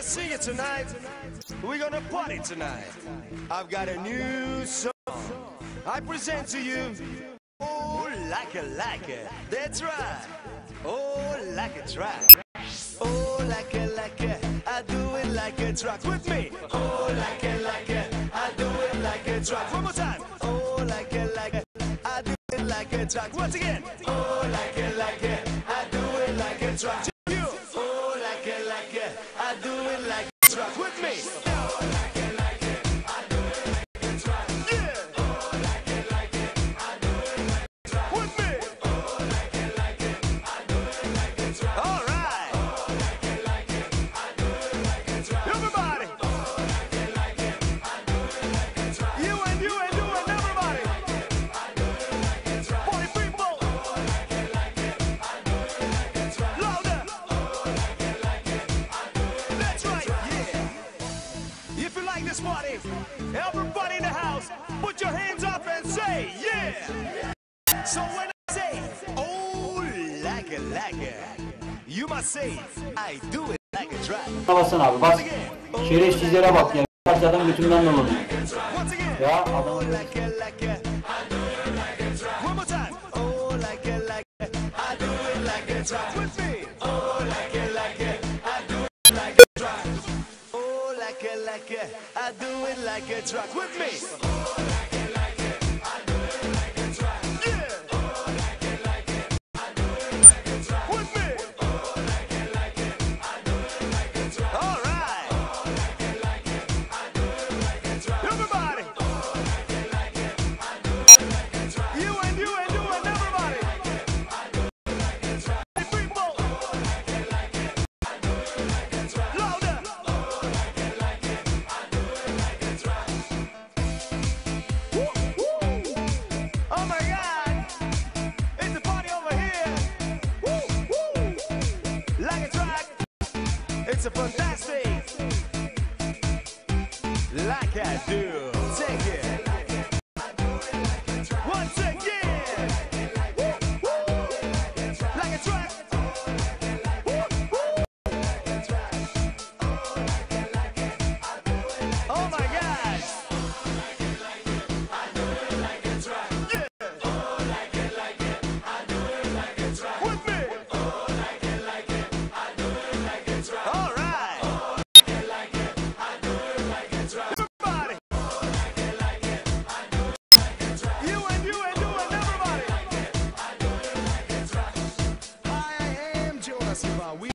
sing it tonight. We're gonna party tonight. I've got a new song. I present to you. Oh, like a. That's right. Oh, like a track. Oh, like a. I do it like a track with me. Oh, like a. I do it like a track. One more time. Oh, like a. I do it like a track. Once again. Oh, like a. I do it like a track. You. Oh, like a. I do it like a track with me. Oh, like a. I do it like a track. Yeah. Oh, like a. I do it like a track with me. Oh, like a. I do it like a track. All right. Oh, like a. I do it like a track. Everybody. Oh, like a. I do it like a track. You and everybody. I do it like a track. 40 people. Oh, like a. I do it like a track. Louder. Oh, like a. I do it. That's right. Yeah. If you like this party, everybody in the house, put your hands up and say yeah. So when I say oh like a, you must say I do it like a track. Bassana abi bas. Şerefsizlere bak ya. Kaç adam götümden dolanıyor. Once again. Ya adam. Oh like a, I do it like a track. One more time. Oh like a, I do it like a track with me. Oh like a, I do it like a track. Oh like a, I do it like a track with me. Oh like a, I do it like a track. Yeah. Oh like a, I do it like a track with me. Oh like a, I do it like a track. All right. Oh like a, I do it like a track. Everybody. Oh like a, I do it like a track. You and everybody. I do it like a track. People. Oh like a, I do it like a track. Louder. Oh like a, I do it like a track. Woo, woo. Oh my God. It's a party over here. Woo, woo. Like a track. It's a fantastic. Like I do. Take it. Once again. Woo, woo. Like a track. Woo, woo. Oh my God. Yeah. With me. All right. Everybody. You and everybody. I am Jonas Ivan.